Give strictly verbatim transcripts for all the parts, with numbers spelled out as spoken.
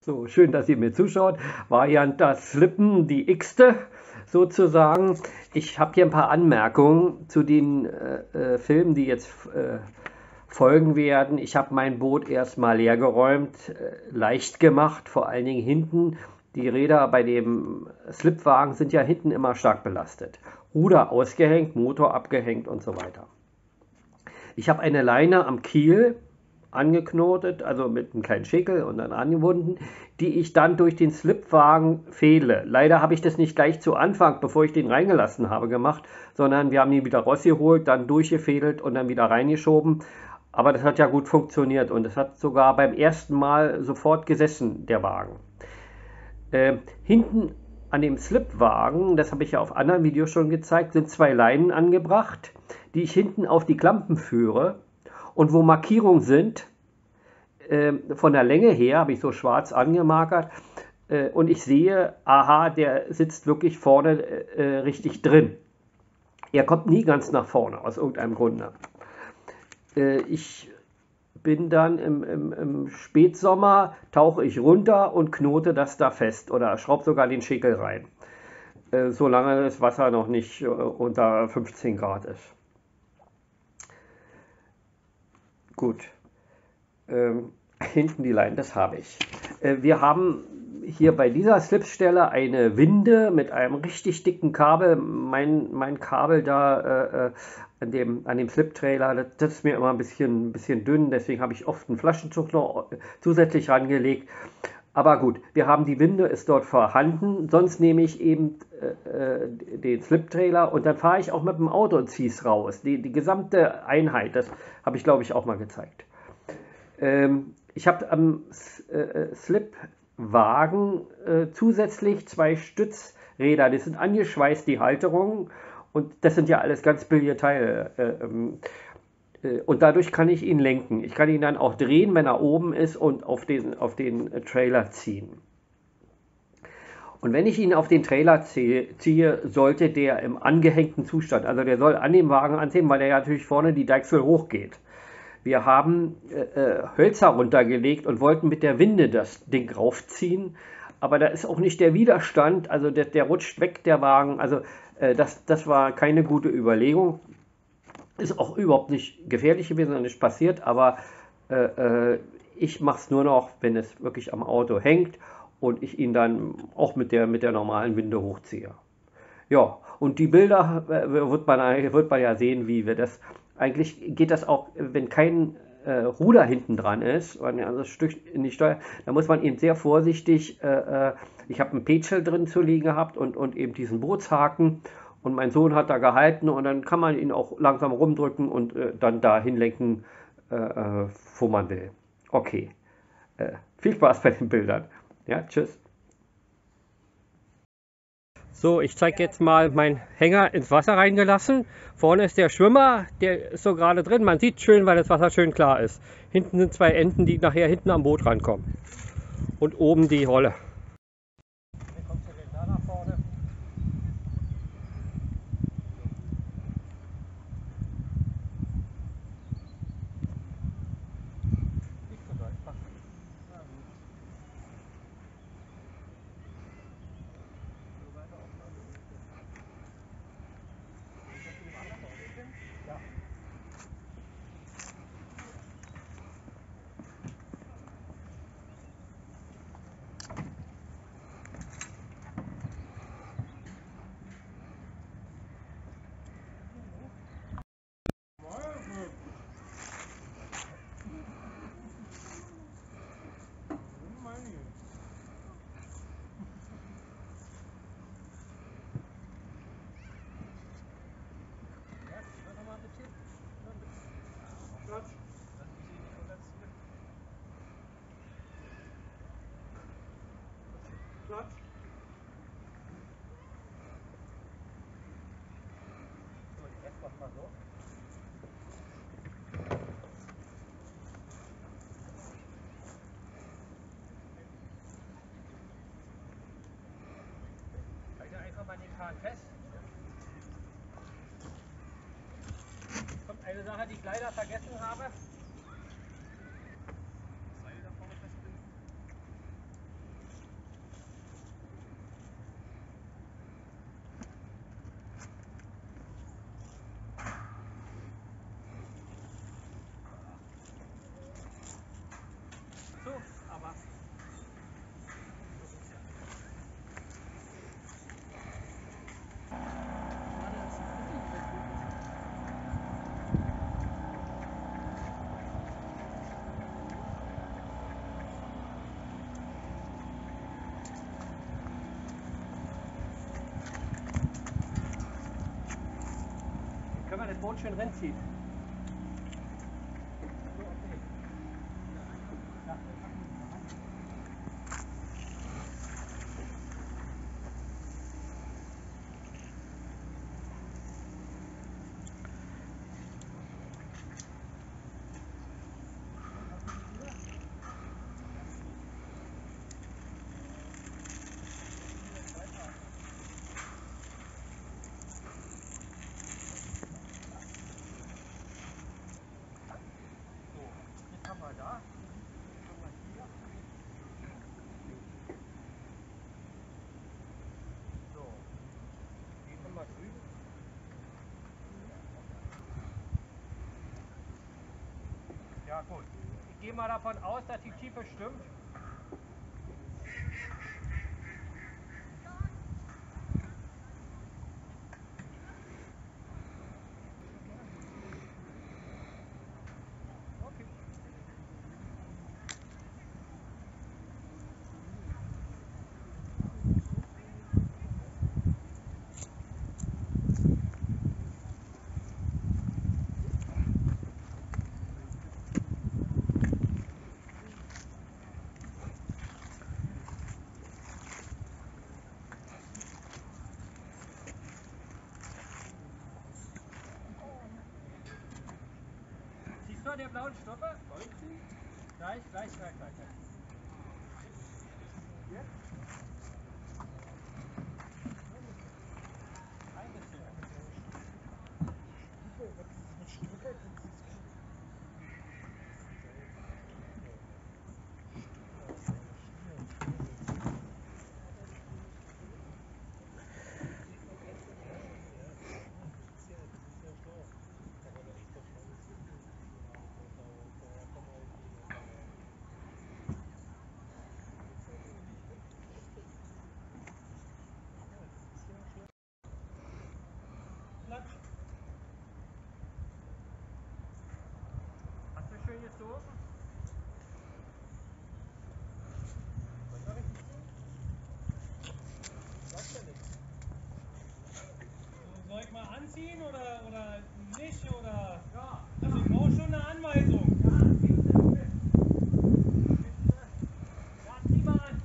So, schön, dass ihr mir zuschaut. Variante Slippen, die x-te sozusagen. Ich habe hier ein paar Anmerkungen zu den äh, äh, Filmen, die jetzt äh, folgen werden. Ich habe mein Boot erstmal leer geräumt, äh, leicht gemacht, vor allen Dingen hinten. Die Räder bei dem Slipwagen sind ja hinten immer stark belastet. Ruder ausgehängt, Motor abgehängt und so weiter. Ich habe eine Leine am Kiel angeknotet, also mit einem kleinen Schickel und dann angebunden, die ich dann durch den Slipwagen fehle. Leider habe ich das nicht gleich zu Anfang, bevor ich den reingelassen habe, gemacht, sondern wir haben ihn wieder rausgeholt, dann durchgefädelt und dann wieder reingeschoben. Aber das hat ja gut funktioniert und es hat sogar beim ersten Mal sofort gesessen, der Wagen. Äh, hinten an dem Slipwagen, das habe ich ja auf anderen Videos schon gezeigt, sind zwei Leinen angebracht, die ich hinten auf die Klampen führe und wo Markierungen sind, äh, von der Länge her, habe ich so schwarz angemarkert, äh, und ich sehe, aha, der sitzt wirklich vorne äh, richtig drin. Er kommt nie ganz nach vorne, aus irgendeinem Grunde. Äh, ich bin dann im, im, im Spätsommer, tauche ich runter und knote das da fest oder schraube sogar den Schäkel rein, äh, solange das Wasser noch nicht äh, unter fünfzehn Grad ist. Gut, ähm, hinten die Leine, das habe ich. Äh, wir haben hier bei dieser Slipstelle eine Winde mit einem richtig dicken Kabel. Mein, mein Kabel da äh, an dem, an dem Slip-Trailer, das, das ist mir immer ein bisschen, ein bisschen dünn, deswegen habe ich oft einen Flaschenzug noch zusätzlich rangelegt. Aber gut, wir haben die Winde, ist dort vorhanden. Sonst nehme ich eben äh, den Slip-Trailer und dann fahre ich auch mit dem Auto und ziehe es raus. Die, die gesamte Einheit, das habe ich glaube ich auch mal gezeigt. Ähm, ich habe am äh, Slipwagen äh, zusätzlich zwei Stützräder, die sind angeschweißt, die Halterungen, und das sind ja alles ganz billige Teile. Äh, ähm, äh, und dadurch kann ich ihn lenken. Ich kann ihn dann auch drehen, wenn er oben ist, und auf den, auf den äh, Trailer ziehen. Und wenn ich ihn auf den Trailer ziehe, sollte der im angehängten Zustand, also der soll an dem Wagen anziehen, weil der ja natürlich vorne die Deichsel hochgeht. Wir haben äh, Hölzer runtergelegt und wollten mit der Winde das Ding raufziehen, aber da ist auch nicht der Widerstand, also der, der rutscht weg, der Wagen, also äh, das, das war keine gute Überlegung. Ist auch überhaupt nicht gefährlich gewesen, sondern ist passiert, aber äh, äh, ich mache es nur noch, wenn es wirklich am Auto hängt und ich ihn dann auch mit der, mit der normalen Winde hochziehe. Ja, und die Bilder äh, wird man, wird man ja sehen, wie wir das. Eigentlich geht das auch, wenn kein äh, Ruder hinten dran ist, also das Stück in die Steuer, da muss man eben sehr vorsichtig. Äh, äh, ich habe ein Petschel drin zu liegen gehabt und, und eben diesen Bootshaken. Und mein Sohn hat da gehalten und dann kann man ihn auch langsam rumdrücken und äh, dann da hinlenken, äh, äh, wo man will. Okay, äh, viel Spaß bei den Bildern. Ja, tschüss. So, ich zeige jetzt mal meinen Hänger ins Wasser reingelassen. Vorne ist der Schwimmer, der ist so gerade drin. Man sieht schön, weil das Wasser schön klar ist. Hinten sind zwei Enten, die nachher hinten am Boot rankommen. Und oben die Rolle. Wie kommst du denn da nach vorne? Platz. So, die Rest macht mal so. Halte einfach mal den Kahn fest. Kommt eine Sache, die ich leider vergessen habe. Boot schön reinzieht. Haben wir da. Haben wir hier. So. Den haben wir drüben. Ja gut. Ich gehe mal davon aus, dass die Tiefe stimmt. Siehst du den blauen Stopper? Gleich, gleich, gleich, gleich. Jetzt? Ein bisschen. Hast du schön gezogen? Soll ich mal anziehen oder, oder nicht? Oder? Ja. Also ich brauche schon eine Anweisung. Ja, bitte. Ja, zieh mal an.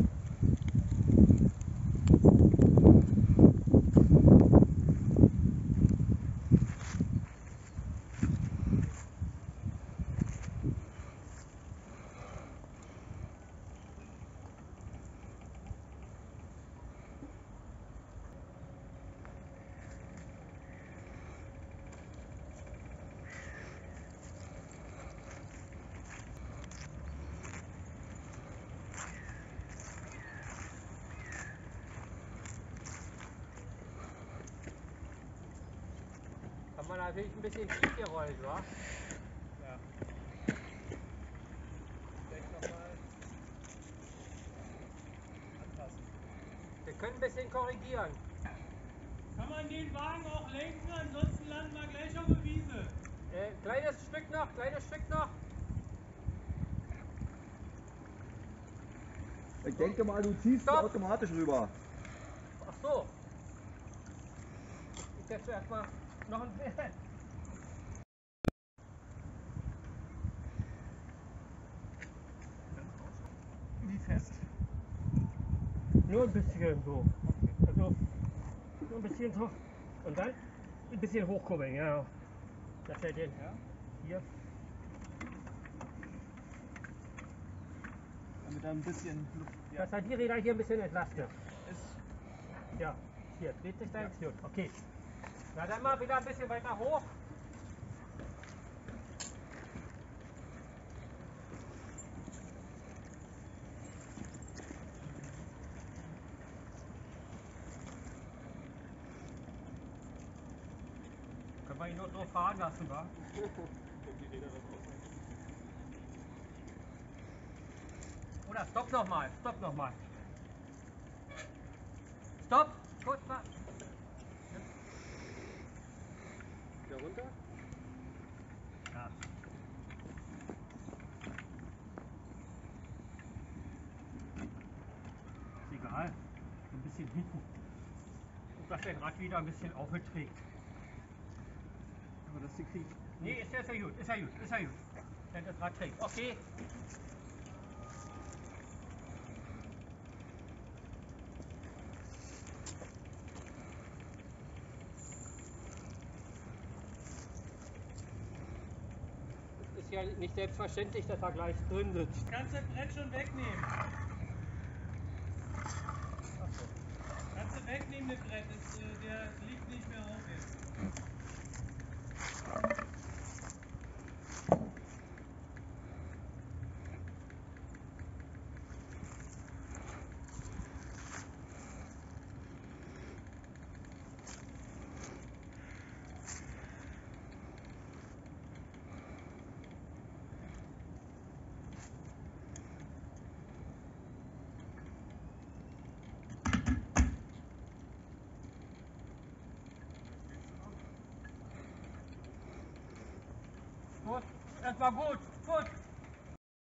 Kann man natürlich ein bisschen schief gerollt, wa? Ja. Vielleicht nochmal anpassen. Wir können ein bisschen korrigieren. Kann man den Wagen auch lenken, ansonsten landen wir gleich auf der Wiese. Äh, kleines Stück noch, kleines Stück noch. Ich denke mal, du ziehst Stopp. automatisch rüber. Ach so. Ich setze erstmal noch ein bisschen. Wie fest? Nur ein bisschen so. Also nur ein bisschen so. Und dann ein bisschen hochkurbeln, ja. Dass er den Ja? hier. Damit er ein bisschen Luft. Ja. Dass er die Räder hier ein bisschen entlastet. Ist Ja. Hier, dreht sich da Ja. jetzt gut. Okay. Na dann mal wieder ein bisschen weiter hoch. Können wir ihn nur so fahren lassen, wa? Oder stopp nochmal, stopp nochmal. Stopp! Kurz mal. Wieder runter? Ja. Ist egal. Ein bisschen hinten. Und dass der Rad wieder ein bisschen aufgeträgt. man das hier kriegt. Nee, ist ja, ist ja gut, ist ja gut, ist ja gut. Wenn das Rad kriegt. Okay. Es ist ja nicht selbstverständlich, dass er gleich drin sitzt. Kannst das Brett schon wegnehmen. Kannst du wegnehmen, das Brett. Das, äh, der liegt nicht mehr auf jetzt. Gut, das war gut, gut.